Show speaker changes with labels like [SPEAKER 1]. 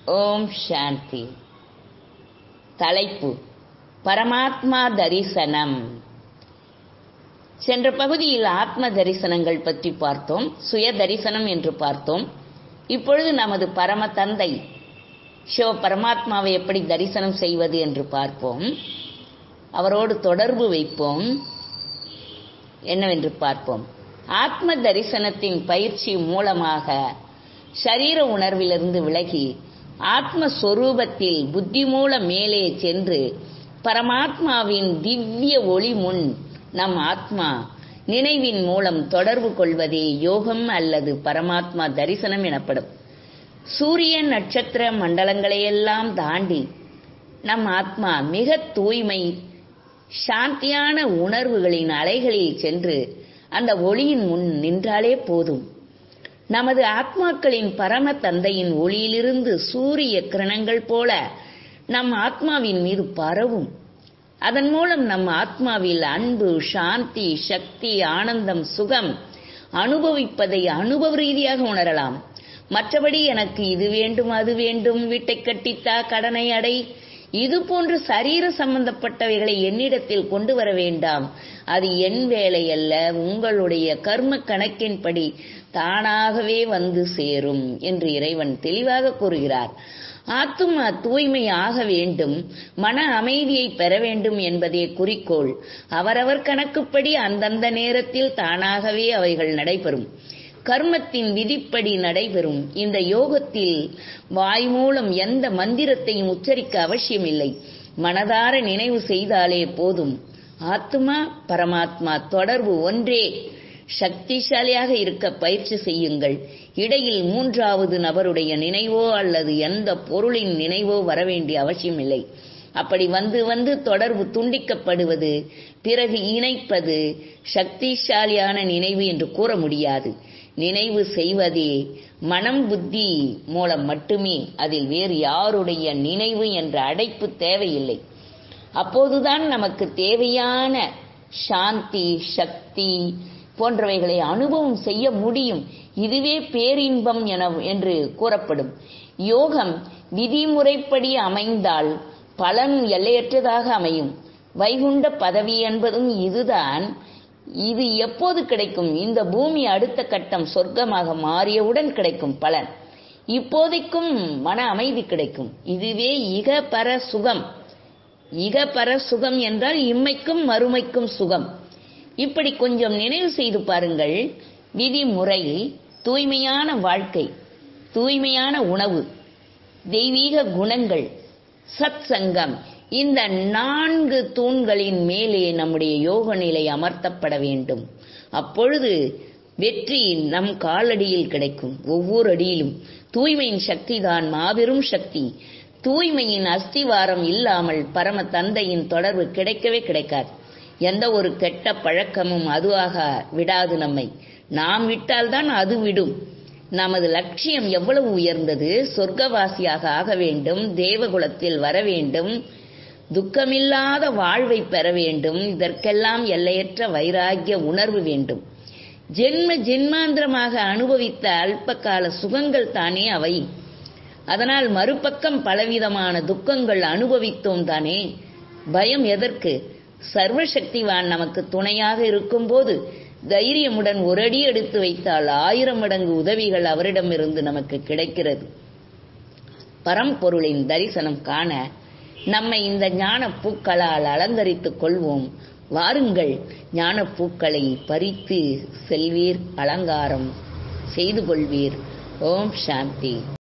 [SPEAKER 1] ஓம் சாந்தி. தலைப்பு பரமாத்மா தரிசனம். சென்ற பகுதியில் ஆத்ம தரிசனங்கள் பற்றி பார்த்தோம், சுய தரிசனம் என்று பார்த்தோம். இப்பொழுது நமது பரம தந்தை சிவ பரமாத்மாவை எப்படி தரிசனம் செய்வது என்று பார்ப்போம். அவரோடு தொடர்பு வைப்போம். என்னவென்று பார்ப்போம். ஆத்ம தரிசனத்தின் பயிற்சி மூலமாக சரீர உணர்விலிருந்து விலகி ஆத்மஸ்வரூபத்தில் புத்தி மூலம் மேலே சென்று பரமாத்மாவின் திவ்ய ஒளி முன் நம் ஆத்மா நினைவின் மூலம் தொடர்பு கொள்வதே யோகம் அல்லது பரமாத்மா தரிசனம் எனப்படும். சூரிய நட்சத்திர மண்டலங்களையெல்லாம் தாண்டி நம் ஆத்மா மிக தூய்மை சாந்தியான உணர்வுகளின் அலைகளில் சென்று அந்த ஒளியின் முன் நின்றாலே போதும். நமது ஆத்மாக்களின் பரம தந்தையின் ஒளியிலிருந்து சூரிய கிரணங்கள் போல நம் ஆத்மாவின் மீது பரவும். அதன் மூலம் நம் ஆத்மாவில் அன்பு, சாந்தி, சக்தி, ஆனந்தம், சுகம் அனுபவிப்பதை அனுபவ ரீதியாக உணரலாம். மற்றபடி எனக்கு இது வேண்டும், அது வேண்டும், வீட்டை கட்டித்தா, கடனை அடை, இது போன்று சரீர சம்பந்தப்பட்டவைகளை என்னிடத்தில் கொண்டு வர வேண்டாம். அது என் வேலை அல்ல, உங்களுடைய கர்ம கணக்கின்படி தானாகவே வந்து சேரும் என்று இறைவன் தெளிவாக கூறுகிறார். ஆத்மா தூய்மை ஆக வேண்டும், மன அமைதியை பெற வேண்டும் என்பதே குறிக்கோள். அவரவர் கணக்குப்படி அந்தந்த நேரத்தில் தானாகவே அவைகள் நடைபெறும். கர்மத்தின் விதிப்படி நடைபெறும். இந்த யோகத்தில் வாய் மூலம் எந்த மந்திரத்தையும் உச்சரிக்க அவசியமில்லை. மனதார நினைவு செய்தாலே போதும். ஆத்மா பரமாத்மா தொடர்பு ஒன்றே. சக்திசாலியாக இருக்க பயிற்சி செய்யுங்கள். இடையில் மூன்றாவது நபருடைய நினைவோ அல்லது எந்த பொருளின் நினைவோ வரவேண்டிய அவசியமில்லை. அப்படி வந்து வந்து தொடர்பு துண்டிக்கப்படுவது, பிறகு இணைப்பது சக்திசாலியான நினைவு என்று கூற முடியாது. நினைவு செய்வதே மனம் புத்தி மூலம் மட்டுமே. அதில் வேறு யாருடைய நினைவு என்ற அடைப்பு தேவையில்லை. அப்போதுதான் நமக்கு தேவையான சாந்தி, சக்தி போன்றவைகளை அனுபவம் செய்ய முடியும். இதுவே பேரின்பம் என்று கூறப்படும். யோகம் விதிமுறைப்படி அமைந்தால் பலன் எல்லையற்றதாக அமையும். வைகுண்ட பதவி என்பதும் இதுதான். இது எப்போது கிடைக்கும்? இந்த பூமி அடுத்த கட்டம் சொர்க்கமாக மாறியவுடன் கிடைக்கும் பலன். இப்போதைக்கும் மன அமைதி கிடைக்கும். இதுவே இகபர சுகம். இகபர சுகம் என்றால் இம்மைக்கும் மறுமைக்கும் சுகம். இப்படி கொஞ்சம் நினைவு செய்து பாருங்கள். விதிமுறை, தூய்மையான வாழ்க்கை, தூய்மையான உணவு, தெய்வீக குணங்கள், சத் சங்கம், இந்த 4 தூண்களின் மேலே நம்முடைய யோக நிலை அமர்த்தப்பட வேண்டும். அப்பொழுது வெற்றி நம் காலடியில் கிடைக்கும். ஒவ்வொரு அடியிலும் தூய்மையின் சக்தி தான் மாபெரும் சக்தி. தூய்மையின் அஸ்திவாரம் இல்லாமல் பரம தந்தையின் தொடர்பு கிடைக்கவே கிடைக்காது. எந்த ஒரு கெட்ட பழக்கமும் அதுவாக விடாது. நம்மை நாம் விட்டால்தான் அது விடும். நமது லட்சியம் எவ்வளவு உயர்ந்தது! சொர்க்கவாசியாக ஆக வேண்டும், தேவகுலத்தில் வர வேண்டும், துக்கமில்லாத வாழ்வை பெற வேண்டும். இதற்கெல்லாம் எல்லையற்ற வைராகிய உணர்வு வேண்டும். ஜென்ம ஜென்மாந்திரமாக அனுபவித்த அல்பகால சுகங்கள் தானே அவை. அதனால் மறுபக்கம் பலவிதமான துக்கங்கள் அனுபவித்தோம் தானே. பயம் எதற்கு? சர்வசக்திவான் நமக்கு துணையாக இருக்கும் போது தைரியமுடன் ஒரு அடி எடுத்து வைத்தால் 1000 மடங்கு உதவிகள் அவரிடமிருந்து நமக்கு கிடைக்கிறது. பரம்பொருளின் தரிசனம் காண நம்மை இந்த ஞான பூக்களால் அலங்கரித்துக் கொள்வோம். வாருங்கள், ஞான பூக்களை பறித்து செல்வீர், அலங்காரம் செய்து கொள்வீர். ஓம் சாந்தி.